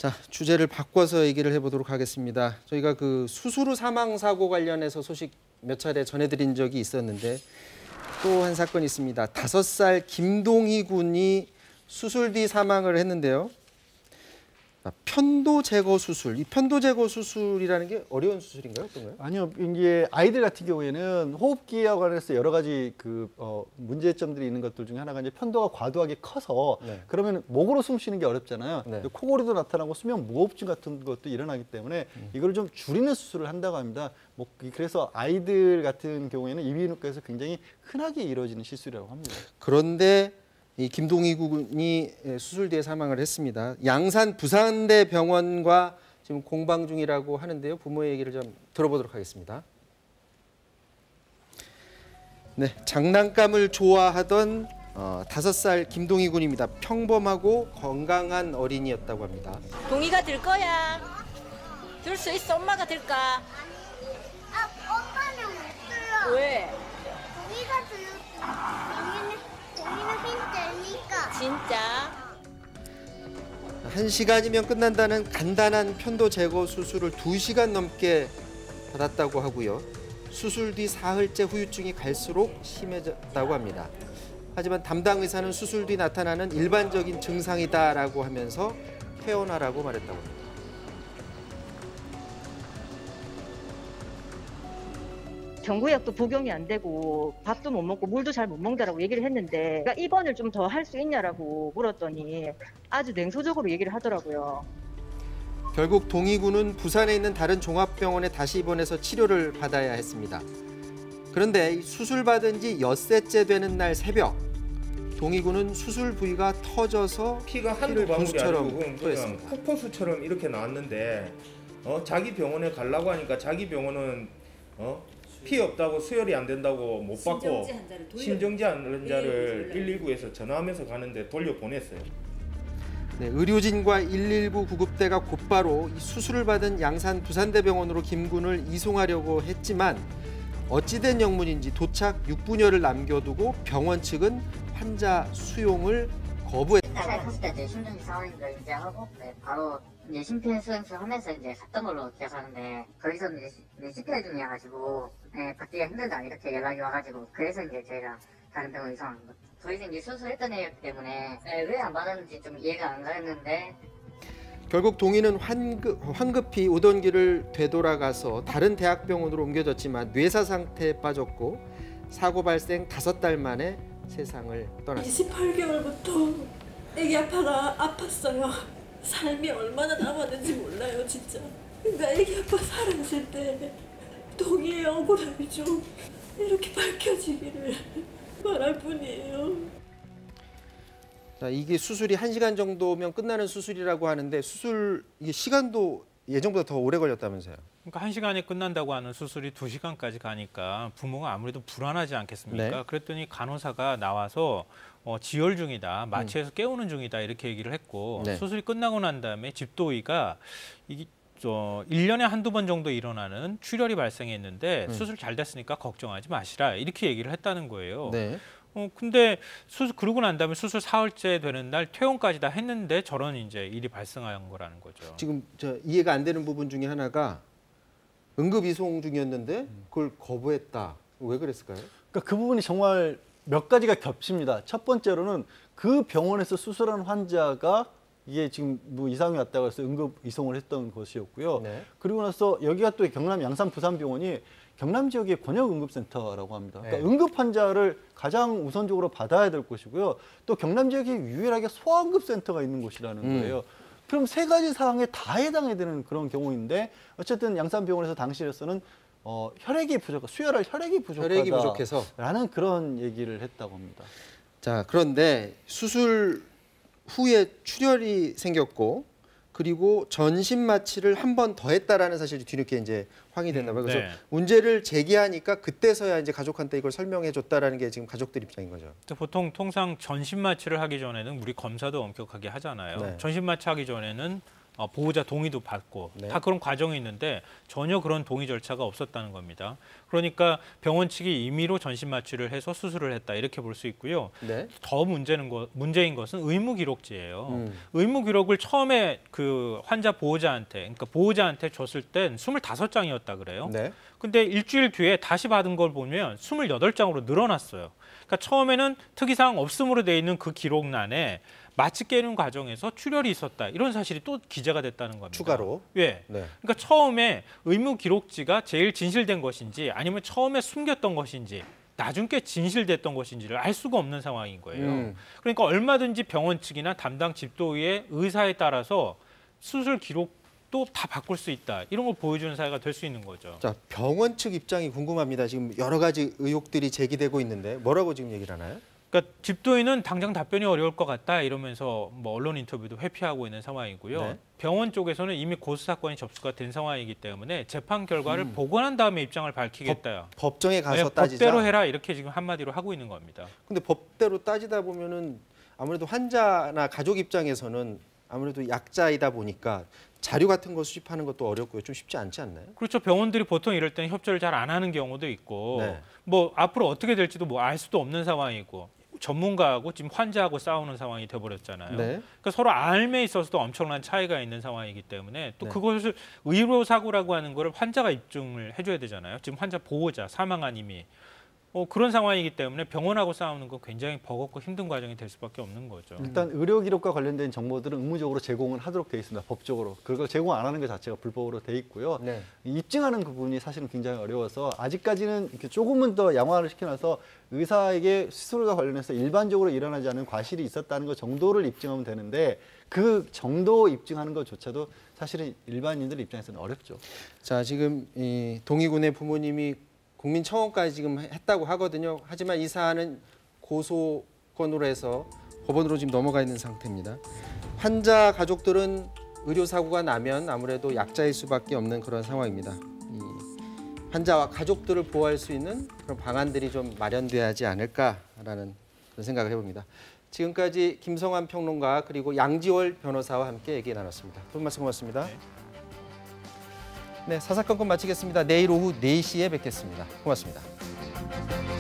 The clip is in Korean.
자, 주제를 바꿔서 얘기를 해보도록 하겠습니다. 저희가 그 수술 후 사망 사고 관련해서 소식 몇 차례 전해드린 적이 있었는데 또 한 사건이 있습니다. 5살 김동희 군이 수술 뒤 사망을 했는데요. 편도 제거 수술. 이 편도 제거 수술이라는 게 어려운 수술인가요? 어떤가요? 아니요, 이게 아이들 같은 경우에는 호흡기와 관련해서 여러 가지 문제점들이 있는 것들 중에 하나가 이제 편도가 과도하게 커서 그러면 목으로 숨 쉬는 게 어렵잖아요. 코골이도 나타나고 수면 무호흡증 같은 것도 일어나기 때문에 이걸 좀 줄이는 수술을 한다고 합니다. 그래서 아이들 같은 경우에는 이비인후과에서 굉장히 흔하게 이루어지는 시술이라고 합니다. 그런데 이 김동희 군이 수술 뒤에 사망을 했습니다. 양산 부산대 병원과 지금 공방 중이라고 하는데요. 부모의 얘기를 좀 들어보도록 하겠습니다. 네, 장난감을 좋아하던 5살 김동희 군입니다. 평범하고 건강한 어린이였다고 합니다. 동이가 들 거야. 들 수 있어? 엄마가 들까? 엄마는 못 들어. 왜? 동이가 들어. 동이는 힘드니까. 진짜? 1시간이면 끝난다는 간단한 편도 제거 수술을 2시간 넘게 받았다고 하고요. 수술 뒤 사흘째 후유증이 갈수록 심해졌다고 합니다. 하지만 담당 의사는 수술 뒤 나타나는 일반적인 증상이다라고 하면서 퇴원하라고 말했다고 합니다. 경구약도 복용이 안 되고 밥도 못 먹고 물도 잘 못 먹는다라고 얘기를 했는데 그러니까 입원을 좀 더 할 수 있냐라고 물었더니 아주 냉소적으로 얘기를 하더라고요. 결국 동희 군은 부산에 있는 다른 종합병원에 다시 입원해서 치료를 받아야 했습니다. 그런데 수술받은 지 엿새째 되는 날 새벽 동희 군은 수술 부위가 터져서 피가 한두 방울이 아니고 그냥 토했습니다. 폭포수처럼 이렇게 나왔는데 자기 병원에 가려고 하니까 자기 병원은 피 없다고 수혈이 안 된다고 못 받고 심정지 환자를 119에서 전화하면서 가는데 돌려보냈어요. 네, 의료진과 119 구급대가 곧바로 이 수술을 받은 양산 부산대병원으로 김 군을 이송하려고 했지만 어찌된 영문인지 도착 6분여를 남겨두고 병원 측은 환자 수용을 거부했다. 갔을 때 이제 심정지 상황인가 이제 하고 바로 이제 심폐소생술 하면서 이제 갔던 걸로 기억하는데 거기서 이제 CPR 중이어가지고 받기가 힘들다 이렇게 연락이 와가지고 그래서 이제 저희가 다른 병원 이송한 거. 저희 이제 수술했던 애였기 때문에 왜 안 받았는지 좀 이해가 안 가는데 결국 동희는 황급히 오던 길을 되돌아가서 다른 대학병원으로 옮겨졌지만 뇌사 상태에 빠졌고 사고 발생 5달 만에 세상을 떠났습니다. 28개월부터 애기 아빠가 아팠어요. 삶이 얼마나 남았는지 몰라요, 진짜. 그러니까 애기 아빠 살아있을 때 동희의 억울함이 좀 이렇게 밝혀지기를 바랄 뿐이에요. 자, 이게 수술이 1시간 정도면 끝나는 수술이라고 하는데 이게 시간도 예전보다 더 오래 걸렸다면서요? 그러니까 1시간에 끝난다고 하는 수술이 2시간까지 가니까 부모가 아무래도 불안하지 않겠습니까? 네. 그랬더니 간호사가 나와서 지혈 중이다, 마취해서 깨우는 중이다 이렇게 얘기를 했고 네. 수술이 끝나고 난 다음에 집도의가 이게 1년에 한두 번 정도 일어나는 출혈이 발생했는데 수술 잘 됐으니까 걱정하지 마시라 이렇게 얘기를 했다는 거예요. 네. 근데 그러고 난 다음에 수술 사흘째 되는 날 퇴원까지 다 했는데 저런 이제 일이 발생한 거라는 거죠. 지금 이해가 안 되는 부분 중에 하나가 응급 이송 중이었는데 그걸 거부했다. 왜 그랬을까요? 그러니까 그 부분이 정말 몇 가지가 겹칩니다. 첫 번째로는 그 병원에서 수술한 환자가 이게 지금 뭐 이상이 왔다고 해서 응급 이송을 했던 것이었고요. 네. 그리고 나서 여기가 또 경남 양산 부산병원이 경남 지역의 권역응급센터라고 합니다. 그러니까 네. 응급 환자를 가장 우선적으로 받아야 될 곳이고요. 또 경남 지역에 유일하게 소아응급센터가 있는 곳이라는 거예요. 그럼 3가지 사항에 다 해당해야 되는 그런 경우인데 어쨌든 양산병원에서 당시에서는 혈액이 수혈할 혈액이 부족하다라는 그런 얘기를 했다고 합니다. 자, 그런데 수술 후에 출혈이 생겼고 그리고 전신 마취를 한 번 더 했다라는 사실이 뒤늦게 이제 확인이 됐나 봐요. 그래서 네. 문제를 제기하니까 그때서야 이제 가족한테 이걸 설명해 줬다라는 게 지금 가족들 입장인 거죠. 통상 전신 마취를 하기 전에는 우리 검사도 엄격하게 하잖아요. 네. 전신 마취하기 전에는 보호자 동의도 받고 네. 다 그런 과정이 있는데 전혀 그런 동의 절차가 없었다는 겁니다. 그러니까 병원 측이 임의로 전신 마취를 해서 수술을 했다 이렇게 볼 수 있고요. 네. 더 문제인 것은 의무 기록지예요. 의무 기록을 처음에 그 환자 보호자한테 그러니까 보호자한테 줬을 땐 25장이었다 그래요. 네. 근데 일주일 뒤에 다시 받은 걸 보면 28장으로 늘어났어요. 그러니까 처음에는 특이사항 없음으로 돼 있는 그 기록란에 마취 깨는 과정에서 출혈이 있었다. 이런 사실이 또 기재가 됐다는 겁니다. 추가로. 예. 네. 그러니까 처음에 의무 기록지가 제일 진실된 것인지 아니면 처음에 숨겼던 것인지 나중에 진실됐던 것인지를 알 수가 없는 상황인 거예요. 그러니까 얼마든지 병원 측이나 담당 집도의의 의사에 따라서 수술 기록도 다 바꿀 수 있다. 이런 걸 보여주는 사례가 될 수 있는 거죠. 자, 병원 측 입장이 궁금합니다. 지금 여러 가지 의혹들이 제기되고 있는데 뭐라고 지금 얘기를 하나요? 그러니까 집도의는 당장 답변이 어려울 것 같다 이러면서 뭐 언론 인터뷰도 회피하고 있는 상황이고요. 네. 병원 쪽에서는 이미 고소 사건이 접수가 된 상황이기 때문에 재판 결과를 보고 난 다음에 입장을 밝히겠다. 법정에 가서 네, 따지자. 법대로 해라 이렇게 지금 한마디로 하고 있는 겁니다. 근데 법대로 따지다 보면은 아무래도 환자나 가족 입장에서는 아무래도 약자이다 보니까 자료 같은 거 수집하는 것도 어렵고요. 좀 쉽지 않지 않나요? 그렇죠. 병원들이 보통 이럴 때는 협조를 잘 안 하는 경우도 있고 네. 뭐 앞으로 어떻게 될지도 뭐 알 수도 없는 상황이고 전문가하고 지금 환자하고 싸우는 상황이 돼버렸잖아요. 네. 그러니까 서로 알매 있어서도 엄청난 차이가 있는 상황이기 때문에 또 네. 그것을 의료사고라고 하는 거를 환자가 입증을 해줘야 되잖아요. 지금 환자 보호자, 사망한 이미. 그런 상황이기 때문에 병원하고 싸우는 건 굉장히 버겁고 힘든 과정이 될 수밖에 없는 거죠. 일단 의료 기록과 관련된 정보들은 의무적으로 제공을 하도록 돼 있습니다. 법적으로. 그걸 제공 안 하는 것 자체가 불법으로 돼 있고요. 네. 입증하는 그 부분이 사실은 굉장히 어려워서 아직까지는 이렇게 조금은 더 양화를 시켜놔서 의사에게 수술과 관련해서 일반적으로 일어나지 않은 과실이 있었다는 것 정도를 입증하면 되는데 그 정도 입증하는 것조차도 사실은 일반인들 입장에서는 어렵죠. 자, 지금 이 동의군의 부모님이 국민청원까지 지금 했다고 하거든요. 하지만 이 사안은 고소건으로 해서 법원으로 지금 넘어가 있는 상태입니다. 환자 가족들은 의료사고가 나면 아무래도 약자일 수밖에 없는 그런 상황입니다. 이 환자와 가족들을 보호할 수 있는 그런 방안들이 좀 마련돼야 하지 않을까라는 그런 생각을 해봅니다. 지금까지 김성환 평론가 그리고 양지월 변호사와 함께 얘기 나눴습니다. 두 분 말씀 고맙습니다. 네, 사사건건 마치겠습니다. 내일 오후 4시에 뵙겠습니다. 고맙습니다.